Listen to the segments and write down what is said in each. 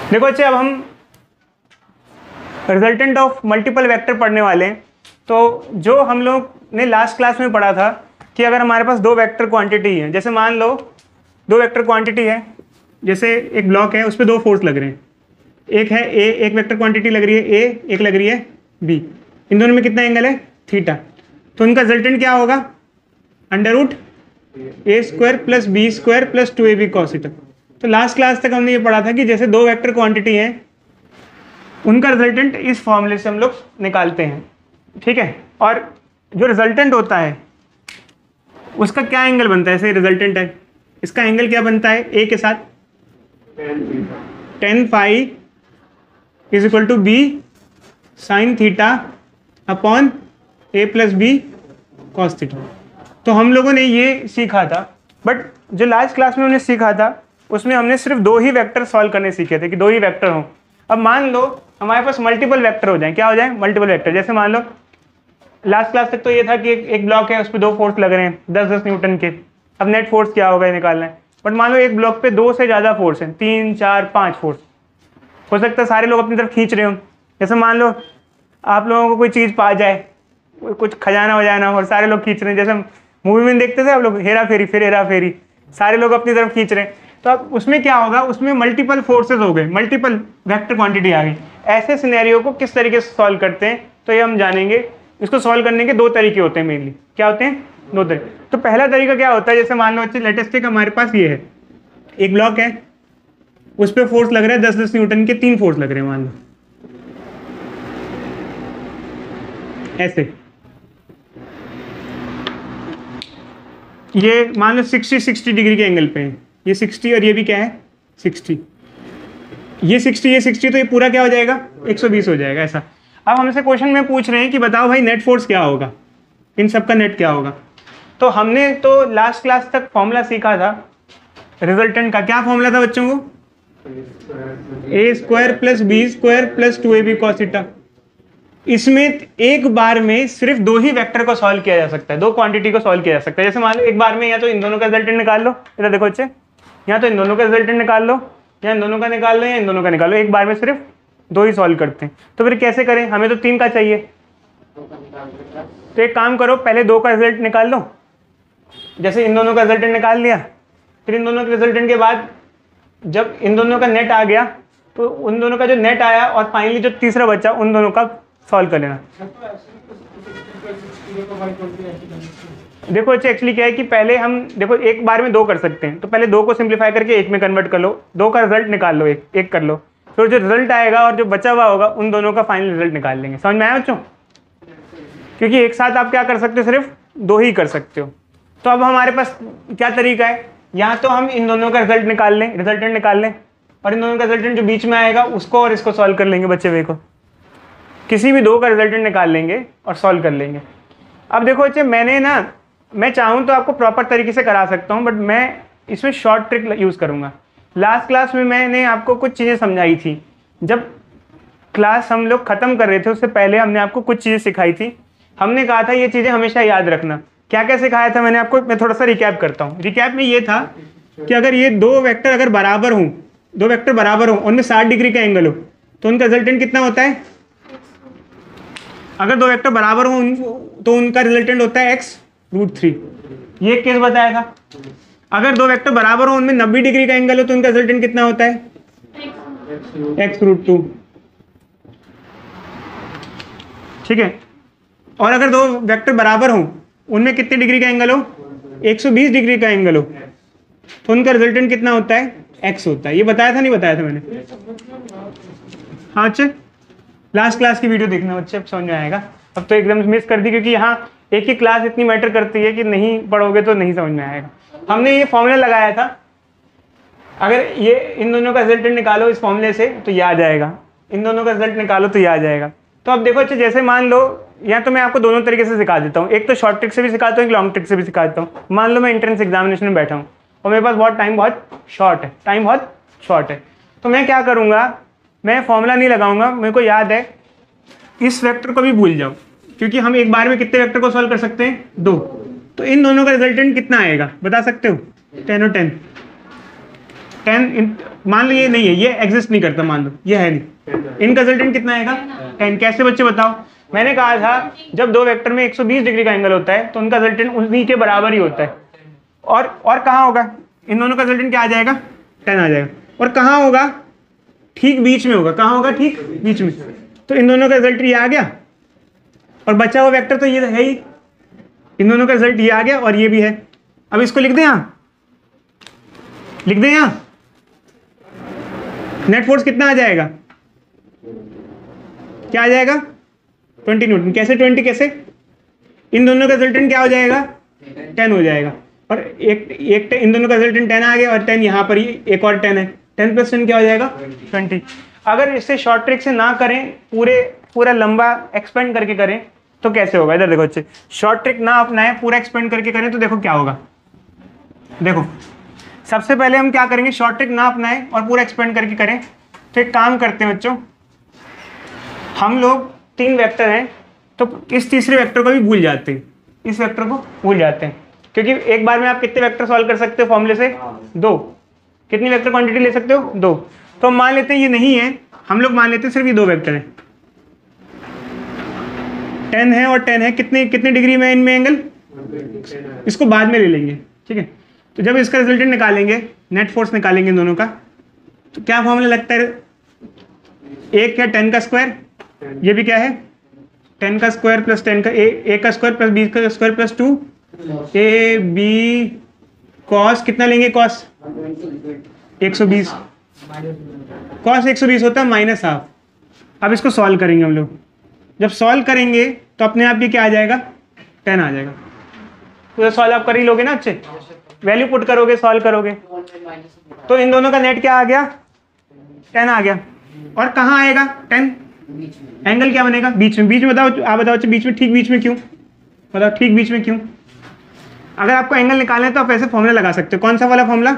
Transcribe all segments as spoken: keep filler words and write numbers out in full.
देखो बच्चे, अब हम रिजल्टेंट ऑफ मल्टीपल वेक्टर पढ़ने वाले हैं। तो जो हम लोग ने लास्ट क्लास में पढ़ा था कि अगर हमारे पास दो वेक्टर क्वांटिटी है, जैसे मान लो दो वेक्टर क्वांटिटी है, जैसे एक ब्लॉक है उस पर दो फोर्स लग रहे हैं, एक है ए, एक वेक्टर क्वांटिटी लग रही है ए, एक लग रही है बी, इन दोनों में कितना एंगल है थीटा, तो उनका रिजल्टेंट क्या होगा under root A square plus B square plus two A B cos theta. तो लास्ट क्लास तक हमने ये पढ़ा था कि जैसे दो वेक्टर क्वांटिटी है उनका रिजल्टेंट इस फॉर्मूले से हम लोग निकालते हैं, ठीक है। और जो रिजल्टेंट होता है उसका क्या एंगल बनता है, ऐसे रिजल्टेंट है इसका एंगल क्या बनता है ए के साथ tan phi is equal to B sine theta upon A plus B cos theta. तो हम लोगों ने ये सीखा था, बट जो लास्ट क्लास में हमने सीखा था उसमें हमने सिर्फ दो ही वेक्टर सॉल्व करने सीखे थे कि दो ही वेक्टर हों। अब मान लो हमारे पास मल्टीपल वेक्टर हो जाए, क्या हो जाए मल्टीपल वेक्टर। जैसे मान लो लास्ट क्लास तक तो ये था कि एक, एक ब्लॉक है उस पर दो फोर्स लग रहे हैं दस दस न्यूटन के, अब नेट फोर्स क्या होगा ये निकालना है। बट मान लो एक ब्लॉक पे दो से ज़्यादा फोर्स हैं, तीन चार पाँच फोर्स, हो सकता है सारे लोग अपनी तरफ खींच रहे हो। जैसे मान लो आप लोगों को कोई चीज़ पा जाए, कुछ खजाना वजाना और सारे लोग खींच रहे हैं, जैसे मूवी में देखते थे आप लोग हेरा फेरी, फिर हेरा फेरी, सारे लोग अपनी तरफ खींच रहे हैं। तो अब उसमें क्या होगा, उसमें मल्टीपल फोर्सेस हो गए, मल्टीपल वेक्टर क्वांटिटी आ गई। ऐसे सिनेरियो को किस तरीके से सॉल्व करते हैं तो ये हम जानेंगे। इसको सॉल्व करने के दो तरीके होते हैं मेनली, क्या होते हैं दो तरीके। तो पहला तरीका क्या होता है, जैसे मान लो अच्छे लेटेस्ट एक हमारे पास ये है, एक ब्लॉक है उस पर फोर्स लग रहा है दस दस न्यूटन के, तीन फोर्स लग रहे हैं मान लो ऐसे, ये मान लो सिक्सटी सिक्सटी डिग्री के एंगल पे है, ये सिक्सटी और ये भी क्या है सिक्सटी, ये सिक्सटी ये सिक्सटी, तो ये पूरा क्या हो जाएगा एक सौ बीस हो जाएगा ऐसा। अब हमसे क्वेश्चन में पूछ रहे हैं कि बताओ भाई नेट फोर्स क्या होगा, इन सब का नेट क्या होगा। तो हमने तो लास्ट क्लास तक फॉर्मूला सीखा था रिजल्टेंट का, क्या फॉर्मूला था बच्चों को, A square plus B square plus two A B cos theta. इसमें एक बार में सिर्फ दो ही वेक्टर को सॉल्व किया जा सकता है, दो क्वांटिटी को सॉल्व किया जा सकता है। जैसे मान लो एक बार में या तो इन दोनों का रिजल्टेंट निकाल लो, इधर देखो बच्चे, या तो इन दोनों का रिजल्टेंट निकाल लो, या इन दोनों का निकाल लो, या इन दोनों का निकाल लो। एक बार में सिर्फ दो ही सॉल्व करते हैं। तो फिर कैसे करें, हमें तो तीन का चाहिए। तो एक काम करो, पहले दो का रिजल्ट निकाल लो, जैसे इन दोनों का रिजल्टेंट निकाल लिया, फिर इन दोनों के रिजल्टेंट के बाद जब इन दोनों का नेट आ गया तो उन दोनों का जो नेट आया और फाइनली जो तीसरा बचा उन दोनों का सॉल्व कर लेना। देखो अच्छा एक्चुअली क्या है कि पहले हम देखो एक बार में दो कर सकते हैं, तो पहले दो को सिंप्लीफाई करके एक में कन्वर्ट कर लो, दो का रिजल्ट निकाल लो, एक एक कर लो, फिर जो रिजल्ट आएगा और जो बचा हुआ होगा उन दोनों का फाइनल रिजल्ट निकाल लेंगे। समझ में आया बच्चों, क्योंकि एक साथ आप क्या कर सकते हो, सिर्फ दो ही कर सकते हो। तो अब हमारे पास क्या तरीका है, यहाँ तो हम इन दोनों का रिजल्ट निकाल लें, रिजल्टेंट निकाल लें, और इन दोनों का रिजल्टेंट जो बीच में आएगा उसको और इसको सॉल्व कर लेंगे, बच्चे हुए को किसी भी दो का रिजल्टेंट निकाल लेंगे और सॉल्व कर लेंगे। अब देखो बच्चे, मैंने ना मैं चाहूँ तो आपको प्रॉपर तरीके से करा सकता हूँ, बट मैं इसमें शॉर्ट ट्रिक यूज़ करूँगा। लास्ट क्लास में मैंने आपको कुछ चीज़ें समझाई थी, जब क्लास हम लोग ख़त्म कर रहे थे उससे पहले हमने आपको कुछ चीज़ें सिखाई थी। हमने कहा था ये चीज़ें हमेशा याद रखना। क्या क्या सिखाया था मैंने आपको, मैं थोड़ा सा रिकैप करता हूँ। रिकैप में ये था कि अगर ये दो वेक्टर अगर बराबर हों, दो वेक्टर बराबर हों, उनमें साठ डिग्री का एंगल हो, तो उनका रिजल्टेंट कितना होता है। अगर दो वेक्टर बराबर हों तो उनका रिजल्टेंट होता है एक्स रूट थ्री। ये केस बताया था। अगर दो वेक्टर बराबर हों उनमें नब्बे डिग्री का एंगल हो तो उनका रिजल्टेंट कितना होता है एक्स रूट टू, ठीक है। और अगर दो वेक्टर बराबर हों उनमें कितने डिग्री का एंगल हो, एक सौ बीस डिग्री का एंगल हो, तो उनका रिजल्टेंट कितना होता है एक्स होता है। ये बताया था नहीं बताया था मैंने, हाँ अच्छे लास्ट क्लास की वीडियो देखना बच्चे, अब समझ में आएगा। अब तो एकदम मिस कर दी, क्योंकि यहाँ एक ही क्लास इतनी मैटर करती है कि नहीं पढ़ोगे तो नहीं समझ में आएगा। हमने ये फॉर्मूला लगाया था, अगर ये इन दोनों का रिजल्टेंट निकालो इस फॉर्मूले से तो ये आ जाएगा, इन दोनों का रिजल्ट निकालो तो ये आ जाएगा। तो अब देखो अच्छा, जैसे मान लो या तो मैं आपको दोनों तरीके से सिखा देता हूँ, एक तो शॉर्ट ट्रिक से भी सिखाता हूँ, एक लॉन्ग ट्रिक से भी सिखाता हूँ। मान लो मैं एंट्रेंस एग्जामिनेशन में बैठा हूँ और मेरे पास बहुत टाइम बहुत शॉर्ट है, टाइम बहुत शॉर्ट है, तो मैं क्या करूँगा, मैं फॉर्मूला नहीं लगाऊंगा, मेरे को याद है इस वेक्टर को भी भूल जाओ, क्योंकि हम एक बार में कितने वेक्टर को सॉल्व कर सकते हैं, दो। तो इन दोनों का रिजल्टेंट कितना आएगा बता सकते हो, टेन और टेन। टेन, मान लो ये नहीं है, ये एग्जिस्ट नहीं करता, मान लो ये है नहीं, इनका रिजल्टेंट कितना आएगा टेन। कैसे बच्चे बताओ? मैंने कहा था जब दो वेक्टर में एक सौ बीस डिग्री का एंगल होता है तो उनका रिजल्टेंट उन्हीं के बराबर ही होता है। और और कहाँ होगा? इन दोनों का रिजल्टेंट क्या आ जाएगा? टेन आ जाएगा। और कहाँ होगा? ठीक बीच में होगा। कहाँ होगा? ठीक बीच में। तो इन दोनों का रिजल्ट ये आ गया और बचा हुआ वेक्टर तो ये है ही, इन दोनों का रिजल्ट ये आ गया और ये भी है। अब इसको लिख दें यहाँ, लिख दें यहाँ, नेट फोर्स कितना आ जाएगा? क्या आ जाएगा? Twenty newton. कैसे ट्वेंटी? कैसे? इन दोनों का रिजल्टेंट क्या हो जाएगा? टेन हो जाएगा। और एक एक इन दोनों का रिजल्टेंट टेन आ गया और टेन यहाँ पर ही एक और टेन है, टेन प्लस टेन क्या हो जाएगा? ट्वेंटी। अगर इससे शॉर्ट ट्रिक से ना करें, पूरे पूरा लंबा एक्सपेंड करके करें तो कैसे होगा? इधर देखो बच्चे, शॉर्ट ट्रिक ना अपनाएं, पूरा एक्सपेंड करके करें तो देखो क्या होगा। देखो सबसे पहले हम क्या करेंगे, शॉर्ट ट्रिक ना अपनाएं और पूरा एक्सपेंड करके करें। तो एक काम करते हैं बच्चों, हम लोग तीन वेक्टर हैं तो इस तीसरे वेक्टर को भी भूल जाते हैं, इस वेक्टर को भूल जाते हैं, क्योंकि एक बार में आप कितने वेक्टर सॉल्व कर सकते हो फॉर्मूले से? दो। कितनी वेक्टर क्वांटिटी ले सकते हो? दो। तो हम मान लेते हैं ये नहीं है, हम लोग मान लेते हैं सिर्फ ये दो वेक्टर हैं, टेन है और टेन है। कितने कितने डिग्री में इनमें एंगल? इसको बाद में ले लेंगे, ठीक है। तो जब इसका रिजल्टेंट निकालेंगे, नेट फोर्स निकालेंगे इन दोनों का, तो क्या फॉर्मूला लगता है? एक है टेन का स्क्वायर, ये भी क्या है? टेन का स्क्वायर प्लस टेन का ए, ए का स्क्वायर प्लस बी का square plus two A B cos, कितना लेंगे कॉस? एक सौ बीस। कॉस एक सौ बीस होता है माइनस हाफ। अब इसको सॉल्व करेंगे हम लोग, जब सॉल्व करेंगे तो अपने आप ये क्या आ जाएगा? टेन आ जाएगा। तो सॉल्व आप कर ही लोगे ना अच्छे, वैल्यू पुट करोगे, सॉल्व करोगे, तो इन दोनों का नेट क्या आ गया? टेन आ गया। और कहाँ आएगा टेन? एंगल क्या बनेगा? बीच में। बीच में बताओ, आप बताओ बीच में, ठीक बीच में क्यों? बताओ ठीक बीच में क्यों? अगर आपको एंगल निकालना है तो आप ऐसे फॉर्मूला लगा सकते हो। कौन सा वाला formula?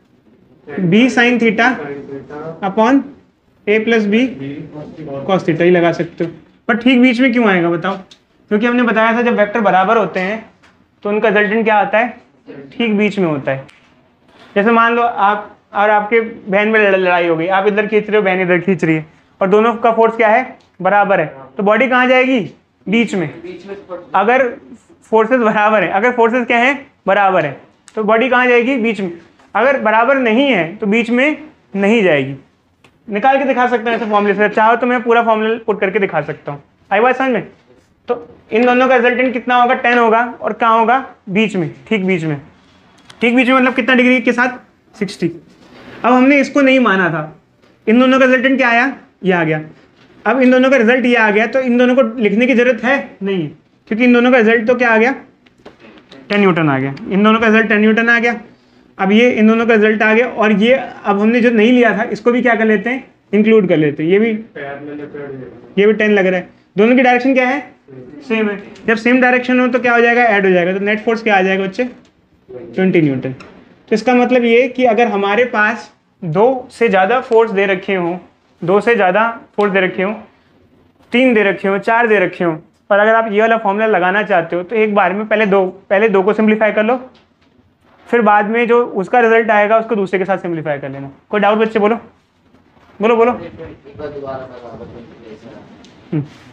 B sine theta upon A plus B cos theta ही लगा सकते हो। पर ठीक बीच में क्यों आएगा बताओ? क्योंकि हमने बताया था जब वेक्टर बराबर होते हैं तो उनका रिजल्टेंट क्या आता है? ठीक बीच में होता है। जैसे मान लो आप और आपके बहन में लड़ाई हो गई, आप इधर खींच रहे हो, बहन इधर खींच रही है, और दोनों का फोर्स क्या है? बराबर है। तो बॉडी कहाँ जाएगी? बीच में। अगर फोर्सेस बराबर है, अगर फोर्सेस क्या है? बराबर है, तो बॉडी कहाँ जाएगी? बीच में। अगर बराबर नहीं है तो बीच में नहीं जाएगी। निकाल के दिखा सकते हैं ऐसे फॉर्मूले से, चाहो तो मैं पूरा फॉर्मूला पुट करके दिखा सकता हूँ। आई बात समझ में? तो इन दोनों का रिजल्टेंट कितना होगा? टेन होगा। और कहाँ होगा? बीच में, ठीक बीच में। ठीक बीच में मतलब कितना डिग्री के साथ? सिक्सटी। अब हमने इसको नहीं माना था, इन दोनों का रिजल्टेंट क्या आया? ये आ गया। अब इन दोनों का रिजल्ट ये आ गया तो इन दोनों को लिखने की जरूरत है नहीं, क्योंकि इन दोनों का रिजल्ट तो क्या आ गया? टेन न्यूटन आ गया। इन दोनों का रिजल्ट टेन न्यूटन आ गया। अब ये इन दोनों का रिजल्ट आ गया और ये अब हमने जो नहीं लिया था इसको भी क्या कर लेते हैं? इंक्लूड कर लेते हैं। ये भी ये भी टेन लग रहा है। दोनों की डायरेक्शन क्या है? सेम है। जब सेम डायरेक्शन हो तो क्या हो जाएगा? ऐड हो जाएगा। तो नेट फोर्स क्या आ जाएगा बच्चे? Twenty newton. तो इसका मतलब ये कि अगर हमारे पास दो से ज़्यादा फोर्स दे रखे हों, दो से ज़्यादा फोर्स दे रखे हों, तीन दे रखे हों, चार दे रखे हों, और अगर आप ये वाला फॉर्मूला लगाना चाहते हो तो एक बार में पहले दो पहले दो को सिंप्लीफाई कर लो, फिर बाद में जो उसका रिजल्ट आएगा उसको दूसरे के साथ सिंप्लीफाई कर लेना। कोई डाउट बच्चे? बोलो बोलो बोलो।